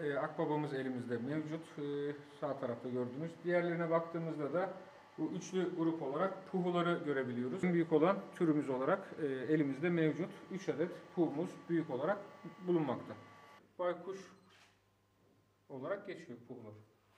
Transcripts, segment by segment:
akbabamız elimizde mevcut. Sağ tarafta gördüğünüz. Diğerlerine baktığımızda da bu üçlü grup olarak puhuları görebiliyoruz. En büyük olan türümüz olarak elimizde mevcut. 3 adet puhumuz büyük olarak bulunmakta. Baykuş olarak geçiyor puhular.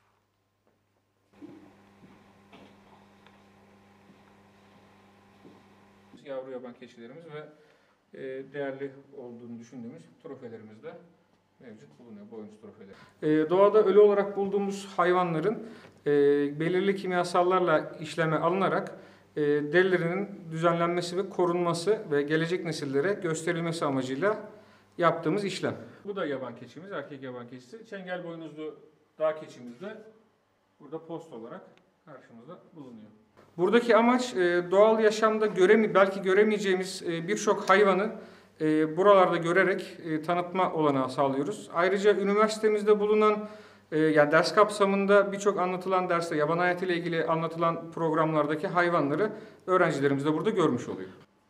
Yavru yaban keçilerimiz ve değerli olduğunu düşündüğümüz trofelerimiz de mevcut bulunuyor, boynuz trofeleri. Doğada ölü olarak bulduğumuz hayvanların belirli kimyasallarla işleme alınarak derilerinin düzenlenmesi ve korunması ve gelecek nesillere gösterilmesi amacıyla yaptığımız işlem. Bu da yaban keçimiz, erkek yaban keçisi. Çengel boynuzlu dağ keçimiz de burada post olarak karşımızda bulunuyor. Buradaki amaç doğal yaşamda belki göremeyeceğimiz birçok hayvanı buralarda görerek tanıtma olanağı sağlıyoruz. Ayrıca üniversitemizde bulunan yani ders kapsamında birçok anlatılan derste yaban hayatı ile ilgili anlatılan programlardaki hayvanları öğrencilerimiz de burada görmüş oluyor.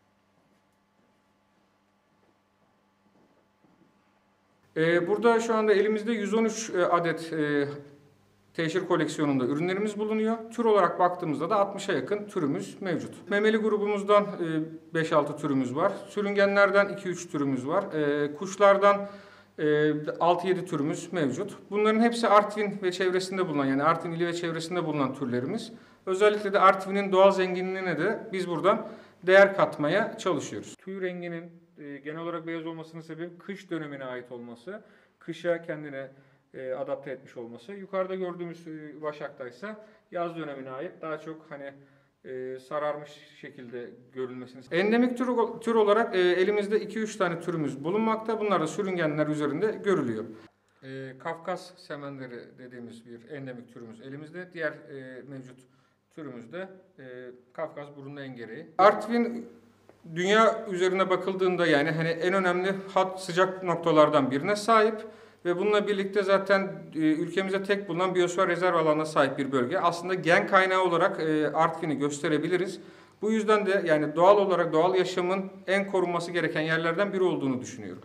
Burada şu anda elimizde 113 adet teşhir koleksiyonunda ürünlerimiz bulunuyor. Tür olarak baktığımızda da 60'a yakın türümüz mevcut. Memeli grubumuzdan 5-6 türümüz var. Sürüngenlerden 2-3 türümüz var. Kuşlardan 6-7 türümüz mevcut. Bunların hepsi Artvin ve çevresinde bulunan, yani Artvin ili ve çevresinde bulunan türlerimiz. Özellikle de Artvin'in doğal zenginliğine de biz buradan değer katmaya çalışıyoruz. Tüy renginin genel olarak beyaz olmasının sebebi kış dönemine ait olması. Kışa kendine adapte etmiş olması. Yukarıda gördüğümüz vaşakta ise yaz dönemine ait daha çok sararmış şekilde görülmesini. Endemik tür olarak elimizde 2-3 tane türümüz bulunmakta. Bunlar da sürüngenler üzerinde görülüyor. Kafkas semenleri dediğimiz bir endemik türümüz elimizde. Diğer mevcut türümüz de Kafkas burunlu engereği. Artvin dünya üzerine bakıldığında yani en önemli sıcak noktalardan birine sahip. Ve bununla birlikte zaten ülkemizde tek bulunan biyosfer rezerv alanına sahip bir bölge. Aslında gen kaynağı olarak Artvin'i gösterebiliriz. Bu yüzden de yani doğal olarak doğal yaşamın en korunması gereken yerlerden biri olduğunu düşünüyorum.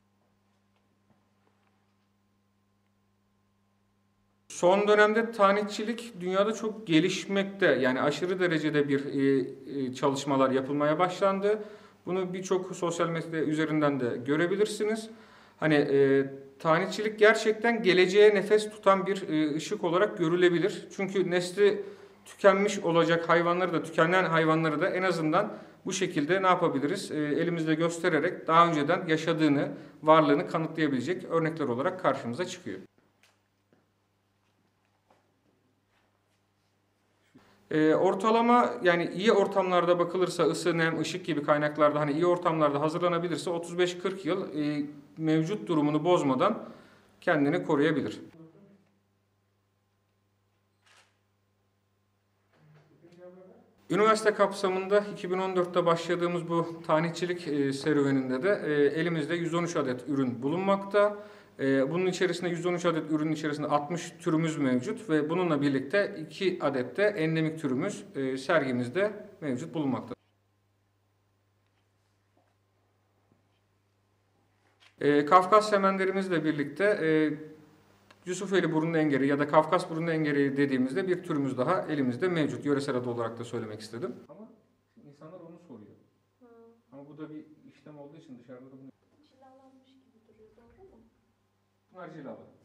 Son dönemde tanihçilik dünyada çok gelişmekte. Yani aşırı derecede bir çalışmalar yapılmaya başlandı. Bunu birçok sosyal medya üzerinden de görebilirsiniz. Tanihçilik gerçekten geleceğe nefes tutan bir ışık olarak görülebilir. Çünkü nesli tükenmiş olacak hayvanları da, tükenen hayvanları da en azından bu şekilde ne yapabiliriz? Elimizde göstererek daha önceden yaşadığını, varlığını kanıtlayabilecek örnekler olarak karşımıza çıkıyor. Ortalama yani iyi ortamlarda bakılırsa ısı, nem, ışık gibi kaynaklarda iyi ortamlarda hazırlanabilirse 35-40 yıl mevcut durumunu bozmadan kendini koruyabilir. Üniversite kapsamında 2014'te başladığımız bu tanihçilik serüveninde de elimizde 113 adet ürün bulunmakta. Bunun içerisinde 113 adet ürünün içerisinde 60 türümüz mevcut ve bununla birlikte 2 adet de endemik türümüz sergimizde mevcut bulunmakta. Kafkas semenlerimizle birlikte Yusufeli burunlu engereği ya da Kafkas burunlu engereği dediğimizde bir türümüz daha elimizde mevcut. Yöresel adı olarak da söylemek istedim. Ama insanlar onu soruyor. Ama bu da bir işlem olduğu için dışarıda da bunu... Cilalanmış gibi duruyor, doğru mu? Bunlar cilalı.